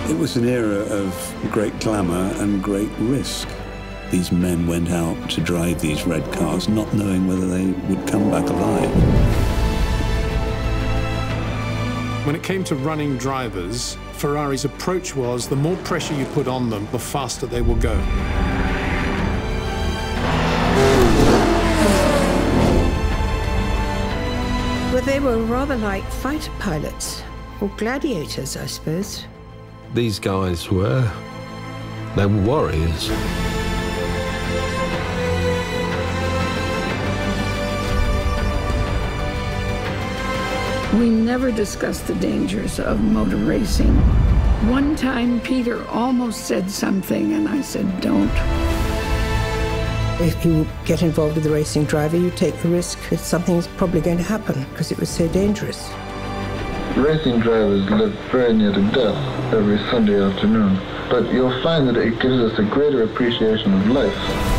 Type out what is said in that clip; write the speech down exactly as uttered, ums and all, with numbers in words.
It was an era of great glamour and great risk. These men went out to drive these red cars, not knowing whether they would come back alive. When it came to running drivers, Ferrari's approach was the more pressure you put on them, the faster they will go. Well, they were rather like fighter pilots, or gladiators, I suppose. These guys were, they were warriors. We never discussed the dangers of motor racing. One time, Peter almost said something, and I said, don't. If you get involved with a racing driver, you take the risk that something's probably going to happen because it was so dangerous. Racing drivers live very near to death every Sunday afternoon, but you'll find that it gives us a greater appreciation of life.